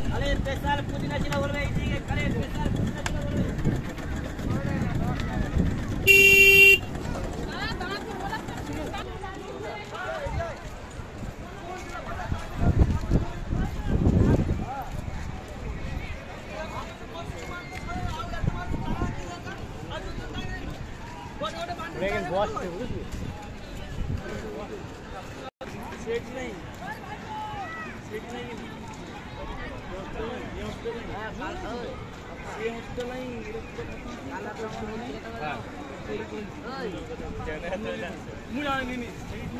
আরে স্পেশাল পুদিনা ছিল বলবে এইদিকে খালি স্পেশাল পুদিনা ছিল বলবে लेकिन बहुत सेट नहीं ये हफ्ते नहीं मुझे नहीं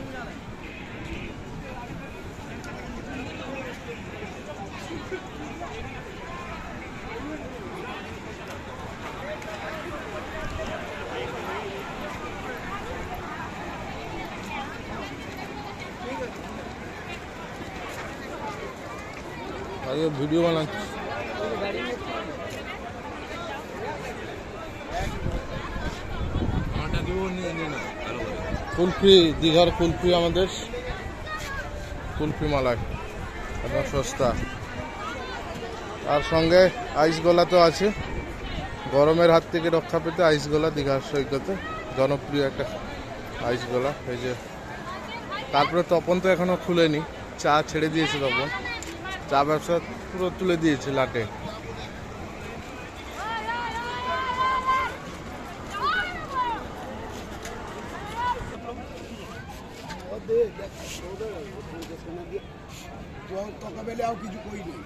ये वीडियो बना কুলফি দীঘার কুলফি আমাদের কুলফি মালাই একদম সস্তা আর সঙ্গে আইস গোলা তো আছে গরমের হাত থেকে রক্ষা পেতে আইস গোলা দীঘার সৈকতে জনপ্রিয় একটা আইস গোলা এই যে তারপরে তপন তো এখনো খুলেনি চা ছেড়ে দিয়েছে তপন চা ব্যবসা পুরো তুলে দিয়েছে লাটে কিছু কই নেই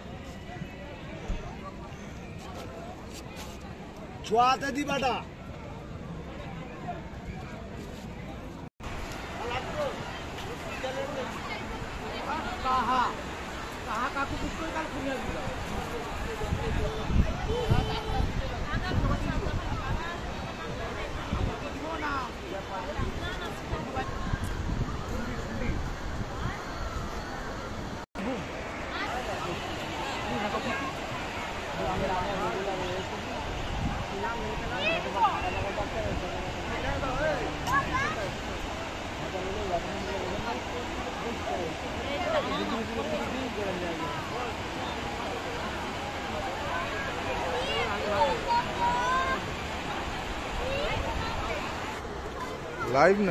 ছোয়াতে দিবাটা কাকু পুষ্কর কাল খুলে দিল লাইভ না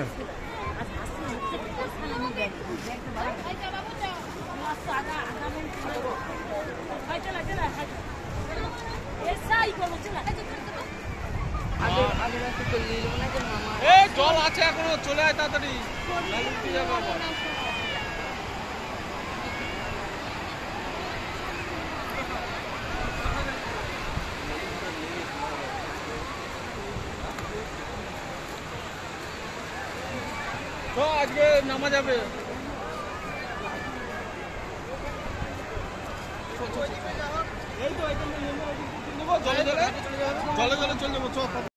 জল আছে এখনো চলে আয় তাড়াতাড়ি তো আজকে নামা যাবে জলে জলে চলে যাবো